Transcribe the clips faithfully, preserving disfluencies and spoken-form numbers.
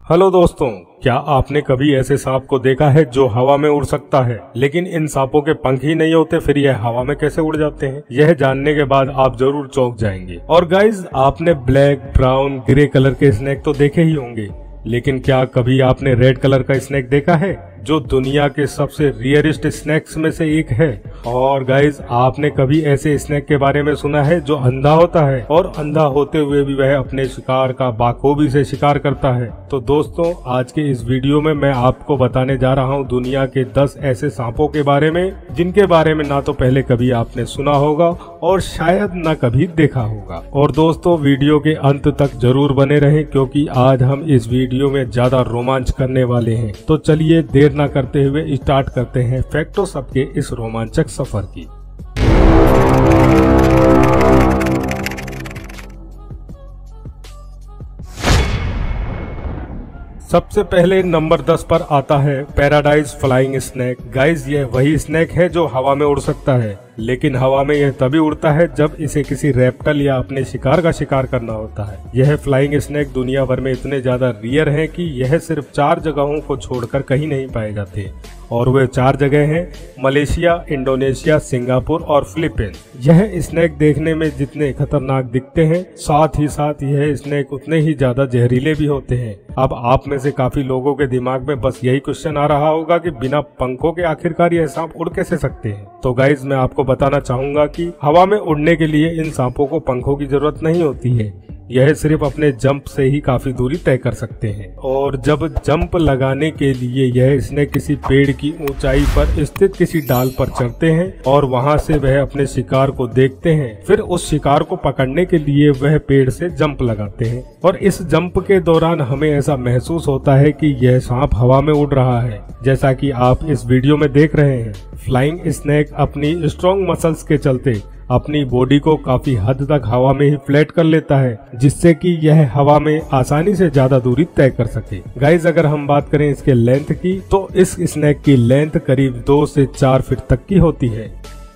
Hello दोस्तों, क्या आपने कभी ऐसे सांप को देखा है जो हवा में उड़ सकता है? लेकिन इन सांपों के पंख ही नहीं होते, फिर यह हवा में कैसे उड़ जाते हैं? यह जानने के बाद आप जरूर चौंक जाएंगे। और गाइज, आपने ब्लैक, ब्राउन, ग्रे कलर के स्नेक तो देखे ही होंगे, लेकिन क्या कभी आपने रेड कलर का स्नेक देखा है, जो दुनिया के सबसे रियरेस्ट स्नेक्स में से एक है? और गाइज, आपने कभी ऐसे स्नेक के बारे में सुना है जो अंधा होता है और अंधा होते हुए भी वह अपने शिकार का बाखूबी से शिकार करता है? तो दोस्तों, आज के इस वीडियो में मैं आपको बताने जा रहा हूं दुनिया के दस ऐसे सांपों के बारे में जिनके बारे में ना तो पहले कभी आपने सुना होगा और शायद ना कभी देखा होगा। और दोस्तों, वीडियो के अंत तक जरूर बने रहें, क्योंकि आज हम इस वीडियो में ज्यादा रोमांच करने वाले हैं। तो चलिए देर न करते हुए स्टार्ट करते हैं फैक्टो सब के इस रोमांचक सफर की। सबसे पहले नंबर दस पर आता है पैराडाइज फ्लाइंग स्नेक। गाइज, यह वही स्नेक है जो हवा में उड़ सकता है, लेकिन हवा में यह तभी उड़ता है जब इसे किसी रेप्टल या अपने शिकार का शिकार करना होता है। यह फ्लाइंग स्नेक दुनिया भर में इतने ज्यादा रियर हैं कि यह सिर्फ चार जगहों को छोड़कर कहीं नहीं पाए जाते, और वे चार जगह हैं मलेशिया, इंडोनेशिया, सिंगापुर और फिलीपींस। यह स्नेक देखने में जितने खतरनाक दिखते हैं, साथ ही साथ यह स्नेक उतने ही ज्यादा जहरीले भी होते हैं। अब आप में से काफी लोगों के दिमाग में बस यही क्वेश्चन आ रहा होगा कि बिना पंखों के आखिरकार यह सांप उड़ कैसे सकते हैं? तो गाइज, मैं आपको बताना चाहूंगा कि हवा में उड़ने के लिए इन सांपों को पंखों की जरूरत नहीं होती है। यह सिर्फ अपने जंप से ही काफी दूरी तय कर सकते हैं। और जब जंप लगाने के लिए यह स्नेक किसी पेड़ की ऊंचाई पर स्थित किसी डाल पर चढ़ते हैं और वहां से वह अपने शिकार को देखते हैं, फिर उस शिकार को पकड़ने के लिए वह पेड़ से जंप लगाते हैं। और इस जंप के दौरान हमें ऐसा महसूस होता है कि यह सांप हवा में उड़ रहा है, जैसा कि आप इस वीडियो में देख रहे हैं। फ्लाइंग स्नेक अपनी स्ट्रॉन्ग मसल्स के चलते अपनी बॉडी को काफी हद तक हवा में ही फ्लैट कर लेता है, जिससे कि यह हवा में आसानी से ज्यादा दूरी तय कर सके। गाइज, अगर हम बात करें इसके लेंथ की, तो इस स्नेक की लेंथ करीब दो से चार फीट तक की होती है।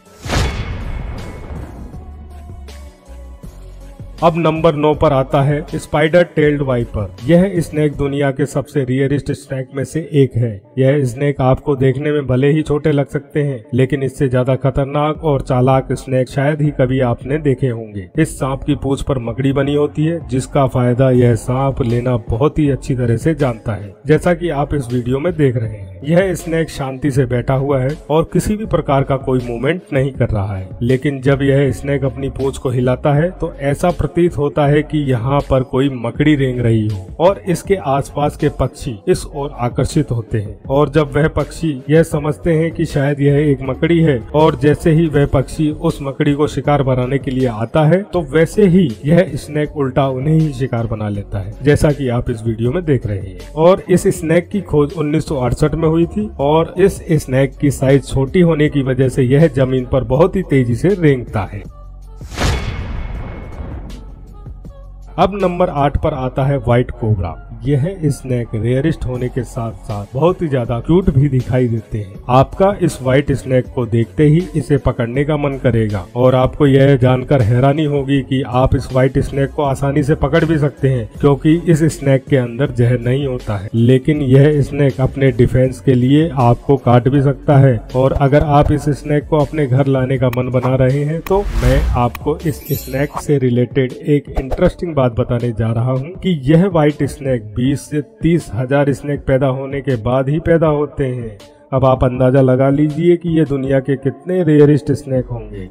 अब नंबर नौ पर आता है स्पाइडर टेल्ड वाइपर। यह स्नेक दुनिया के सबसे रियरेस्ट स्नेक में से एक है। यह स्नेक आपको देखने में भले ही छोटे लग सकते हैं, लेकिन इससे ज्यादा खतरनाक और चालाक स्नेक शायद ही कभी आपने देखे होंगे। इस सांप की पूंछ पर मकड़ी बनी होती है, जिसका फायदा यह सांप लेना बहुत ही अच्छी तरह से जानता है, जैसा कि आप इस वीडियो में देख रहे हैं। यह स्नेक शांति से बैठा हुआ है और किसी भी प्रकार का कोई मूवमेंट नहीं कर रहा है, लेकिन जब यह स्नेक अपनी पूंछ को हिलाता है तो ऐसा प्रतीत होता है कि यहाँ पर कोई मकड़ी रेंग रही हो, और इसके आसपास के पक्षी इस ओर आकर्षित होते हैं। और जब वह पक्षी यह समझते हैं कि शायद यह एक मकड़ी है, और जैसे ही वह पक्षी उस मकड़ी को शिकार बनाने के लिए आता है, तो वैसे ही यह स्नेक उल्टा उन्हें ही शिकार बना लेता है, जैसा कि आप इस वीडियो में देख रहे हैं। और इस स्नेक की खोज उन्नीस सौ अड़सठ में हुई थी, और इस स्नेक की साइज छोटी होने की वजह से यह जमीन पर बहुत ही तेजी से रेंगता है। अब नंबर आठ पर आता है व्हाइट कोबरा। यह स्नेक रेयरिस्ट होने के साथ साथ बहुत ही ज्यादा क्यूट भी दिखाई देते हैं। आपका इस व्हाइट स्नेक को देखते ही इसे पकड़ने का मन करेगा, और आपको यह जानकर हैरानी होगी कि आप इस व्हाइट स्नेक को आसानी से पकड़ भी सकते हैं, क्योंकि इस स्नेक के अंदर जहर नहीं होता है। लेकिन यह स्नेक अपने डिफेंस के लिए आपको काट भी सकता है। और अगर आप इस स्नेक को अपने घर लाने का मन बना रहे हैं, तो मैं आपको इस स्नेक से रिलेटेड एक इंटरेस्टिंग बात बताने जा रहा हूँ कि यह व्हाइट स्नेक बीस से तीस हजार स्नेक पैदा होने के बाद ही पैदा होते हैं। अब आप अंदाजा लगा लीजिए कि ये दुनिया के कितने रेयरिस्ट स्नेक होंगे।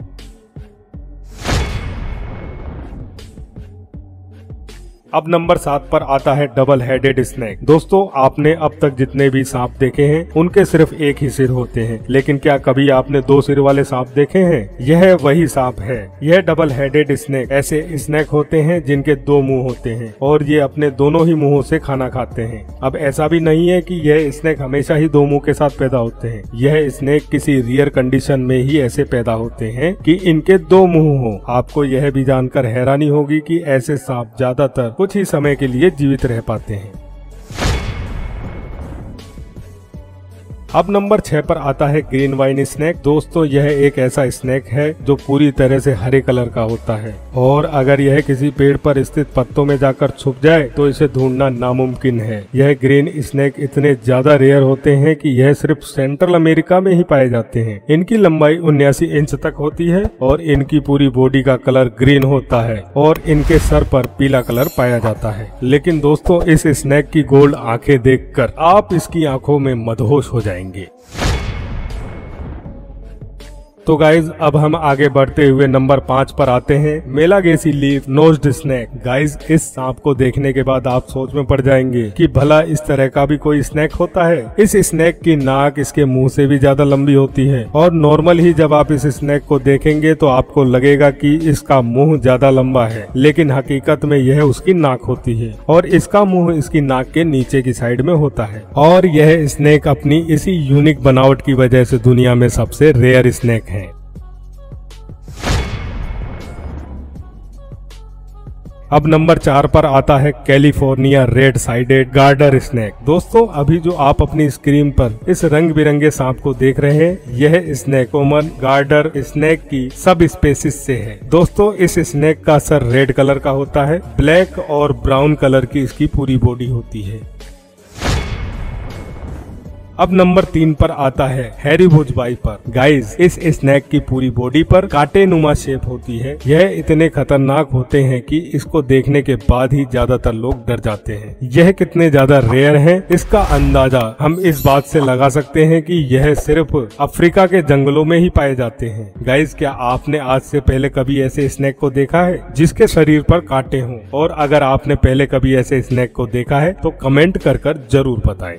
अब नंबर सात पर आता है डबल हेडेड स्नेक। दोस्तों, आपने अब तक जितने भी सांप देखे हैं उनके सिर्फ एक ही सिर होते हैं, लेकिन क्या कभी आपने दो सिर वाले सांप देखे हैं? यह वही सांप है। यह डबल हेडेड स्नेक ऐसे स्नेक होते हैं जिनके दो मुंह होते हैं, और ये अपने दोनों ही मुंहों से खाना खाते हैं। अब ऐसा भी नहीं है कि यह स्नेक हमेशा ही दो मुंह के साथ पैदा होते हैं। यह स्नेक किसी रियर कंडीशन में ही ऐसे पैदा होते हैं कि इनके दो मुंह हो। आपको यह भी जानकर हैरानी होगी कि ऐसे सांप ज्यादातर कुछ ही समय के लिए जीवित रह पाते हैं। अब नंबर छह पर आता है ग्रीन वाइन स्नेक। दोस्तों यह एक ऐसा स्नेक है जो पूरी तरह से हरे कलर का होता है और अगर यह किसी पेड़ पर स्थित पत्तों में जाकर छुप जाए तो इसे ढूंढना नामुमकिन है। यह ग्रीन स्नेक इतने ज्यादा रेयर होते हैं कि यह सिर्फ सेंट्रल अमेरिका में ही पाए जाते हैं। इनकी लंबाई उन्यासी इंच तक होती है और इनकी पूरी बॉडी का कलर ग्रीन होता है और इनके सर पर पीला कलर पाया जाता है। लेकिन दोस्तों इस स्नेक की गोल्ड आंखें देखकर आप इसकी आंखों में मदहोश हो जाएंगे। तो गाइज अब हम आगे बढ़ते हुए नंबर पाँच पर आते हैं, Malagasy leaf nosed snake. Guys इस सांप को देखने के बाद आप सोच में पड़ जाएंगे कि भला इस तरह का भी कोई स्नेक होता है। इस स्नेक की नाक इसके मुंह से भी ज्यादा लंबी होती है और नॉर्मल ही जब आप इस स्नेक को देखेंगे तो आपको लगेगा कि इसका मुंह ज्यादा लंबा है, लेकिन हकीकत में यह उसकी नाक होती है और इसका मुंह इसकी नाक के नीचे की साइड में होता है। और यह स्नेक अपनी इसी यूनिक बनावट की वजह से दुनिया में सबसे रेयर स्नेक है। अब नंबर चार पर आता है California red sided garter snake. दोस्तों अभी जो आप अपनी स्क्रीन पर इस रंग बिरंगे सांप को देख रहे हैं, यह स्नेक कॉमन गार्डर स्नेक की सब स्पेसिस से है। दोस्तों इस स्नेक का सर रेड कलर का होता है, ब्लैक और ब्राउन कलर की इसकी पूरी बॉडी होती है। अब नंबर तीन पर आता है हैरीबुश वाइपर। गाइज इस स्नेक की पूरी बॉडी पर कांटे नुमा शेप होती है। यह इतने खतरनाक होते हैं कि इसको देखने के बाद ही ज्यादातर लोग डर जाते हैं। यह कितने ज्यादा रेयर हैं, इसका अंदाजा हम इस बात से लगा सकते हैं कि यह सिर्फ अफ्रीका के जंगलों में ही पाए जाते हैं। गाइज क्या आपने आज से पहले कभी ऐसे स्नेक को देखा है जिसके शरीर पर कांटे हों? और अगर आपने पहले कभी ऐसे स्नेक को देखा है तो कमेंट कर कर जरूर बताएं।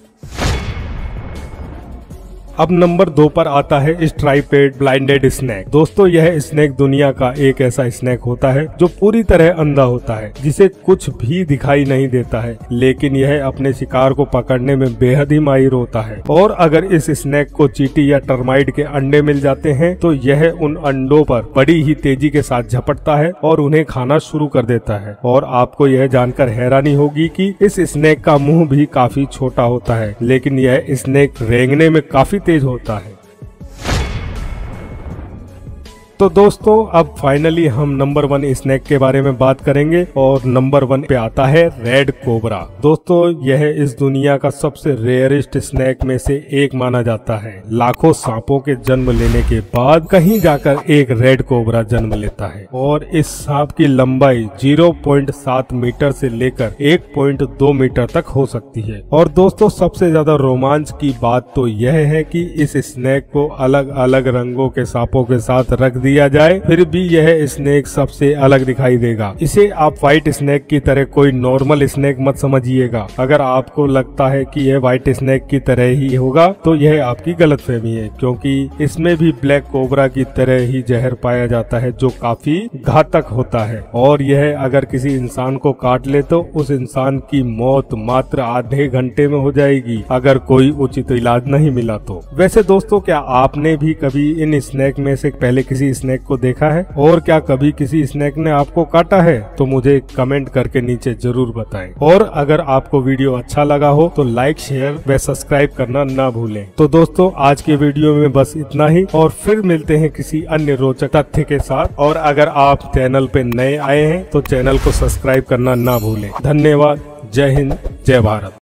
अब नंबर दो पर आता है स्ट्राइपेड ब्लाइंडेड स्नेक। दोस्तों यह स्नेक दुनिया का एक ऐसा स्नेक होता है जो पूरी तरह अंधा होता है, जिसे कुछ भी दिखाई नहीं देता है, लेकिन यह अपने शिकार को पकड़ने में बेहद ही माहिर होता है। और अगर इस स्नेक को चींटी या टर्माइट के अंडे मिल जाते हैं तो यह उन अंडों पर बड़ी ही तेजी के साथ झपटता है और उन्हें खाना शुरू कर देता है। और आपको यह जानकर हैरानी होगी कि इस स्नेक का मुंह भी काफी छोटा होता है, लेकिन यह स्नेक रेंगने में काफी तेज होता है। तो दोस्तों अब फाइनली हम नंबर वन स्नेक के बारे में बात करेंगे और नंबर वन पे आता है रेड कोबरा। दोस्तों यह इस दुनिया का सबसे रेयरेस्ट स्नेक में से एक माना जाता है। लाखों सांपों के जन्म लेने के बाद कहीं जाकर एक रेड कोबरा जन्म लेता है और इस सांप की लंबाई ज़ीरो पॉइंट सात मीटर से लेकर एक पॉइंट दो मीटर तक हो सकती है। और दोस्तों सबसे ज्यादा रोमांच की बात तो यह है कि इस स्नेक को अलग अलग रंगों के सांपों के साथ रख दिया दिया जाए फिर भी यह स्नेक सबसे अलग दिखाई देगा। इसे आप व्हाइट स्नेक की तरह कोई नॉर्मल स्नेक मत समझिएगा। अगर आपको लगता है कि यह व्हाइट स्नेक की तरह ही होगा तो यह आपकी गलतफहमी है, क्योंकि इसमें भी ब्लैक कोबरा की तरह ही जहर पाया जाता है जो काफी घातक होता है और यह अगर किसी इंसान को काट ले तो उस इंसान की मौत मात्र आधे घंटे में हो जाएगी अगर कोई उचित इलाज नहीं मिला तो। वैसे दोस्तों क्या आपने भी कभी इन स्नेक में से पहले किसी स्नेक को देखा है और क्या कभी किसी स्नेक ने आपको काटा है? तो मुझे कमेंट करके नीचे जरूर बताएं। और अगर आपको वीडियो अच्छा लगा हो तो लाइक शेयर व सब्सक्राइब करना ना भूलें। तो दोस्तों आज के वीडियो में बस इतना ही और फिर मिलते हैं किसी अन्य रोचक तथ्य के साथ। और अगर आप चैनल पे नए आए हैं तो चैनल को सब्सक्राइब करना ना भूलें। धन्यवाद। जय हिंद, जय भारत।